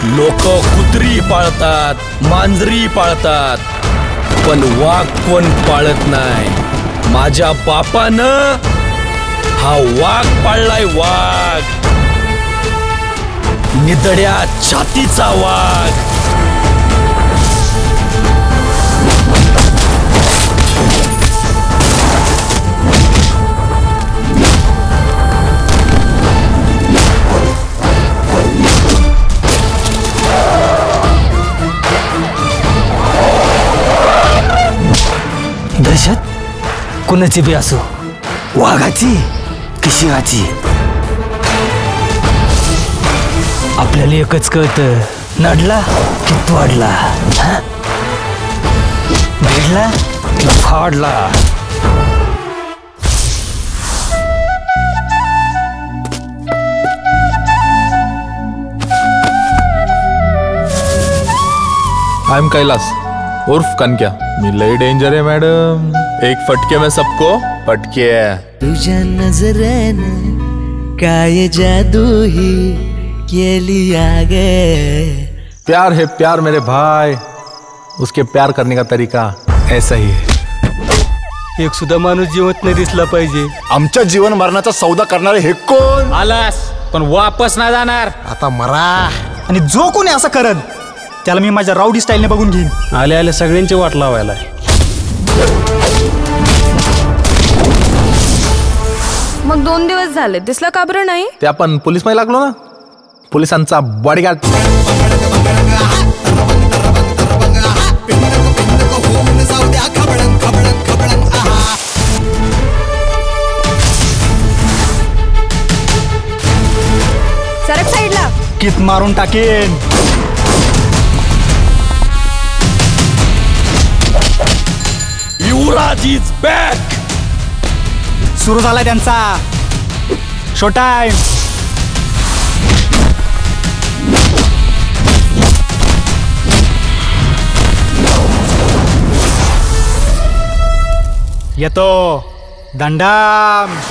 लोक कुत्री पाळतात, मांजरी पाळतात, पण वाघ कोण पाळत नाही. माझ्या बापानं हा वाघ पाळलाय, वाघ, निधड्या छातीचा वाघ. दहशत कुणाची बी असो, वाघाची की सिंहाची, आपल्याला एकच कळतं, नडला की तोडला, भिडला की फाडला. आई एम कैलास उर्फ कनक्या. मी लई डेंजर आहे मॅडम. एक फटके में सबको पटके. तुझ्या नजरेनं काय जादू ही केली आगे. प्यार है प्यार मेरे भाई. उसके प्यार करने का तरीका ऐसा ही है. एक सुद्धा माणूस जिवंत नाही दिसला पाहिजे. आमच्या जीवन मरणाचा सौदा करणारे हे कोण? आलास पण वापस नाही जाणार. आता मरा. आणि जो कोणी असं करत त्याला मी माझ्या राऊडी स्टाईलने बघून घेईन. आले आले सगळ्यांची वाट लावायला. मग 2 दिवस झाले, दिसला का बरं नाही? ते आपण पोलीस मध्ये लागलो ना, पोलिसांचा बॉडीगार्ड. सरक साईडला. कित मारून टाकेन. Yuvraj is back. सुरू झाला त्यांचा शो टाइम. येतो दंडम.